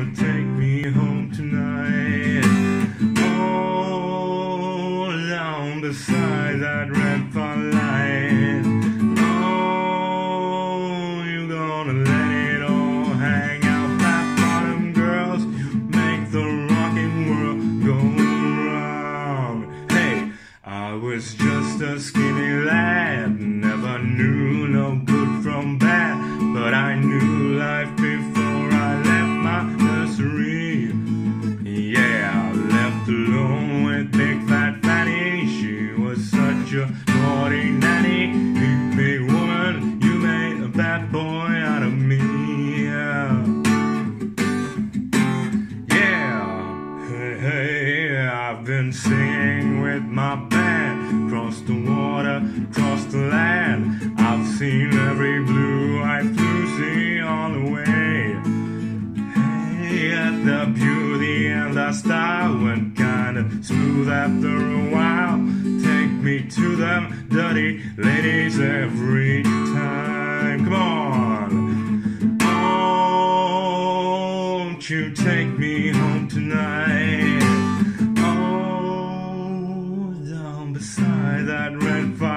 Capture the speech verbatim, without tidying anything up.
gonna take me home tonight. Oh, down beside that red firelight. Oh, you gonna let it all hang out. Flat bottom girls make the rocking world go round. Hey, I was just a skinny lad, never knew no good from bad, but I knew life before I left my nursery. Yeah, left alone with Big Fat Fanny. She was such a naughty nanny. Big, big woman, you made a bad boy out of me. Yeah, yeah. Hey, hey, I've been singing with my band, across the water, across the land. I've seen every blue-eyed floozy on the way. Hey, at the beauty and the style went kinda smooth after a while. Take me to them dirty ladies every time. Come on. Won't you take me home tonight? Oh, down beside that red fire.